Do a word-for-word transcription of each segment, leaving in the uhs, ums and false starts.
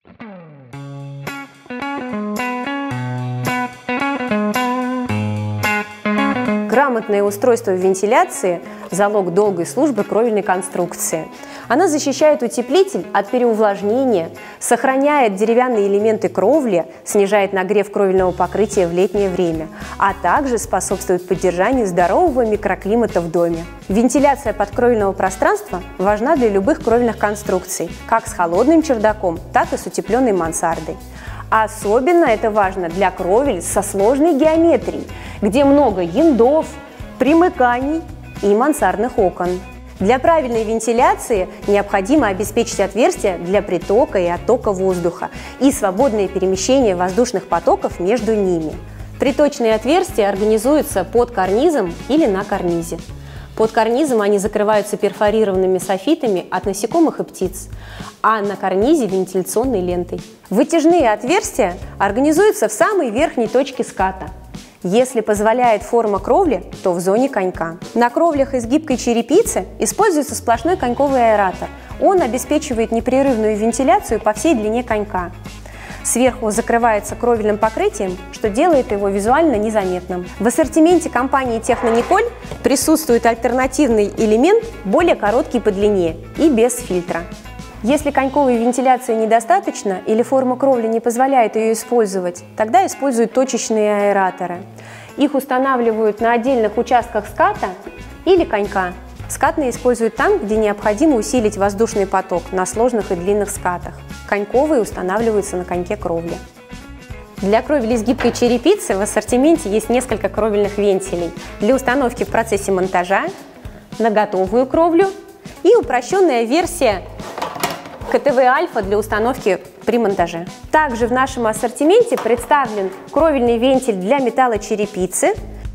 Грамотное устройство вентиляции – залог долгой службы кровельной конструкции. Она защищает утеплитель от переувлажнения, сохраняет деревянные элементы кровли, снижает нагрев кровельного покрытия в летнее время, а также способствует поддержанию здорового микроклимата в доме. Вентиляция подкровельного пространства важна для любых кровельных конструкций, как с холодным чердаком, так и с утепленной мансардой. Особенно это важно для кровель со сложной геометрией, где много яндов, примыканий и мансардных окон. Для правильной вентиляции необходимо обеспечить отверстия для притока и оттока воздуха и свободное перемещение воздушных потоков между ними. Приточные отверстия организуются под карнизом или на карнизе. Под карнизом они закрываются перфорированными софитами от насекомых и птиц, а на карнизе – вентиляционной лентой. Вытяжные отверстия организуются в самой верхней точке ската. Если позволяет форма кровли, то в зоне конька. На кровлях из гибкой черепицы используется сплошной коньковый аэратор. Он обеспечивает непрерывную вентиляцию по всей длине конька. Сверху закрывается кровельным покрытием, что делает его визуально незаметным. В ассортименте компании Технониколь присутствует альтернативный элемент, более короткий по длине и без фильтра. Если коньковой вентиляции недостаточно или форма кровли не позволяет ее использовать, тогда используют точечные аэраторы. Их устанавливают на отдельных участках ската или конька. Скатные используют там, где необходимо усилить воздушный поток на сложных и длинных скатах. Коньковые устанавливаются на коньке кровли. Для кровли из гибкой черепицы в ассортименте есть несколько кровельных вентилей для установки в процессе монтажа, на готовую кровлю и упрощенная версия КТВ-альфа для установки при монтаже. Также в нашем ассортименте представлен кровельный вентиль для металлочерепицы,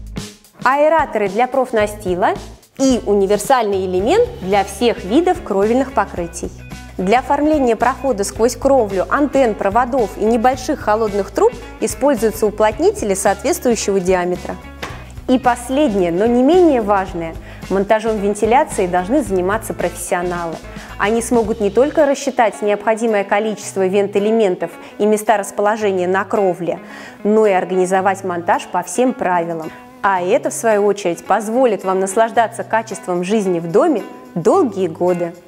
аэраторы для профнастила и универсальный элемент для всех видов кровельных покрытий. Для оформления прохода сквозь кровлю, антенн, проводов и небольших холодных труб используются уплотнители соответствующего диаметра. И последнее, но не менее важное – монтажом вентиляции должны заниматься профессионалы. Они смогут не только рассчитать необходимое количество вент-элементов и места расположения на кровле, но и организовать монтаж по всем правилам. А это, в свою очередь, позволит вам наслаждаться качеством жизни в доме долгие годы.